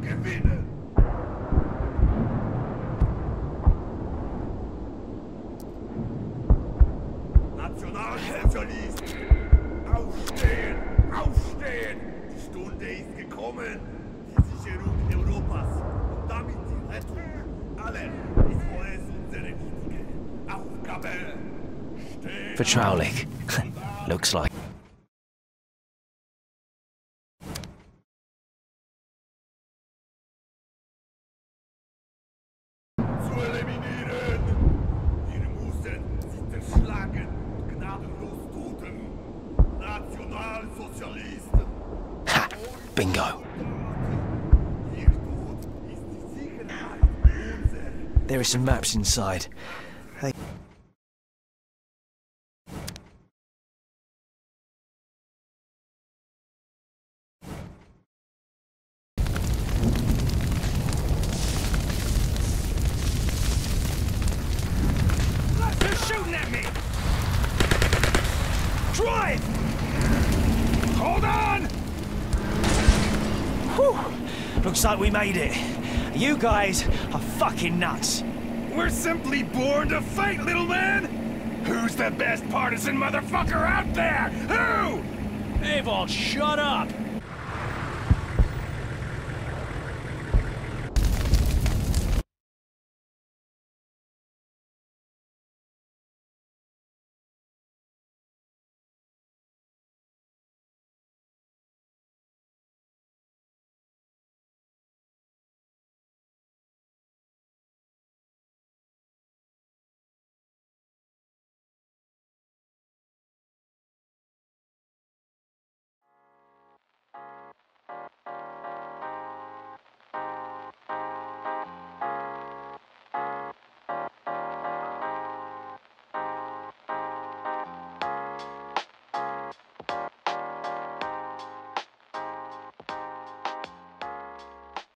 Gewinnen! Nationalsozialist! Aufstehen! Aufstehen! Die Stunde ist gekommen! Die Sicherung Europas und damit die Rettung aller ist vorerst unsere wichtige Aufgabe! Stehen! Vertraulich. Looks like. Zu eliminieren! Wir müssen sie zerschlagen und gnadenlos töten! Nationalsozialisten! Ha! Bingo. Ihr Tod ist die Sicherheit unserer. There are some maps inside. Hey. They're shooting at me! Drive! Hold on! Whew. Looks like we made it. You guys are fucking nuts. We're simply born to fight, little man! Who's the best partisan motherfucker out there? Who? Avon, shut up!